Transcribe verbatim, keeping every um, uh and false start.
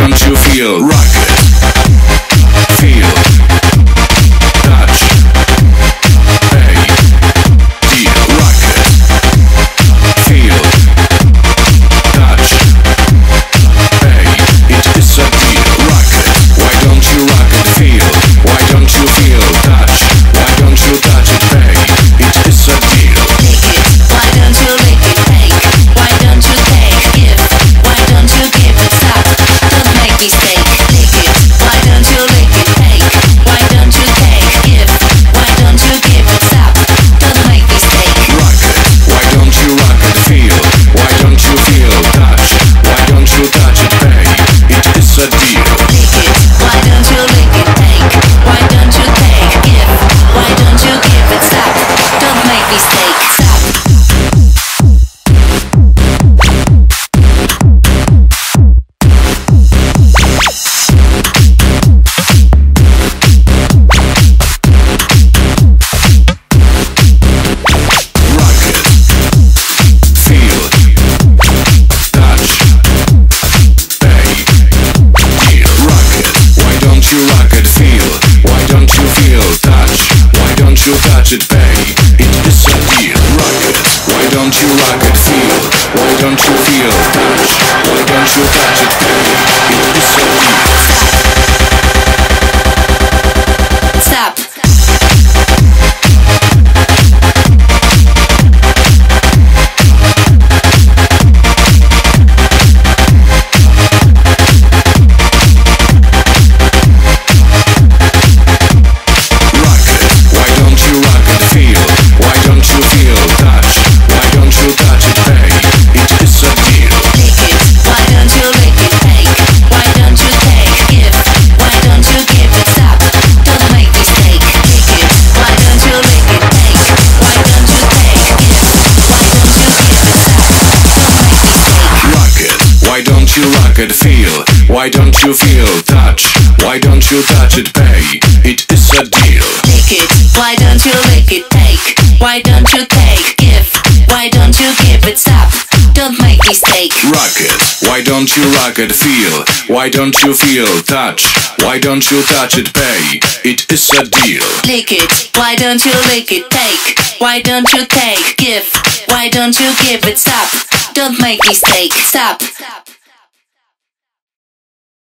don't you feel rocket? Feel, touch, pay, deal. Rocket, feel, touch, pay. It is a deal. Rocket, why don't you rock it? Feel, why don't you feel? Touch, why don't you touch it? Pay. It is a deal. Lick it, why don't you lick it? Take, why don't you take? Give, why don't you give it? Stop, don't make me stay. Lick it, why don't you lick it? Take, why don't you take? Give, why don't you give it? Stop, don't make me stay. Rocket, why don't you rock it? Feel, why don't you feel? Touch, why don't you touch it? Pay. It is a deal. Lick it, why don't you lick it? Take, why don't you take? Give, why don't you give it? Stop, don't make me stay. Stop. Rocket, feel, touch, pay, deal. Rocket, why don't you rock it? Feel, why don't you feel? Touch, why don't you touch it? Pay. It is a deal. Rocket, why don't you rock it? Feel, why don't you feel? Touch, why don't you touch it? Pay. It is a deal. Stop. Rocket, why don't you rock it? Feel, why don't you feel? Touch, why don't you touch it? Pay. It is a deal. Lick it, why don't you lick it? Take, why don't you take? Give, why don't you give it? Stop, don't make me stay. Lick it, why don't you lick it? Take, why don't you take? Give, why don't you give it? Stop, don't make me stay. Rocket, why don't you rock it? Feel, why don't you feel? Touch, why don't you touch it? Pay. It is a deal. Lick it, why don't you lick it? Take, why don't you take? Give, why don't you give it? Stop, don't make me stay. Rocket, why don't you rock it? Feel, why don't you feel? Touch, why don't you touch it? Pay. It is a deal. Lick it, why don't you lick it? Take, why don't you take? Give, why don't you give it? Stop, don't make me stay. Stop.